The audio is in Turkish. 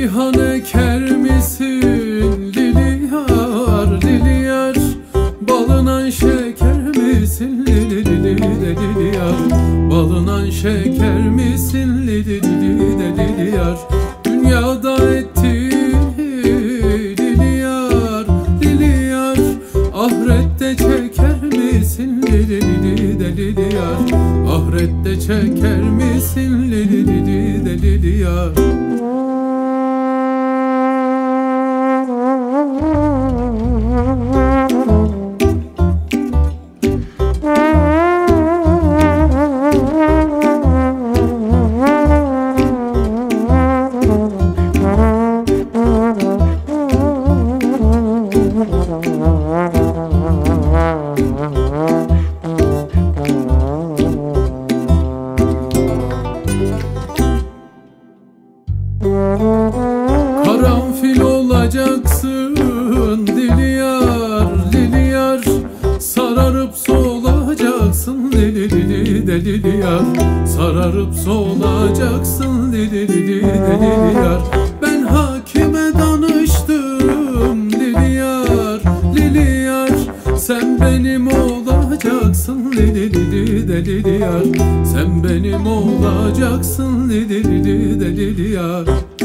Reyhan eker misin lili yar, lili yar? Balından şeker misin lili lili de lili yar? Balından şeker misin lili lili de lili yar? Dünyada etti lili yar, lili yar. Ahirette çeker misin lili lili de lili yar? Ahirette çeker misin lili lili de lili yar? Karanfil olacaksın dili yar, dili yar. Sararıp solacaksın dili dili de dili yar. Sararıp solacaksın dili dili de dili yar. Ben hakime danıştım dili yar, dili yar. Sen benim olacaksın dili dili de dili yar. Sen benim olacaksın dili dili de dili yar.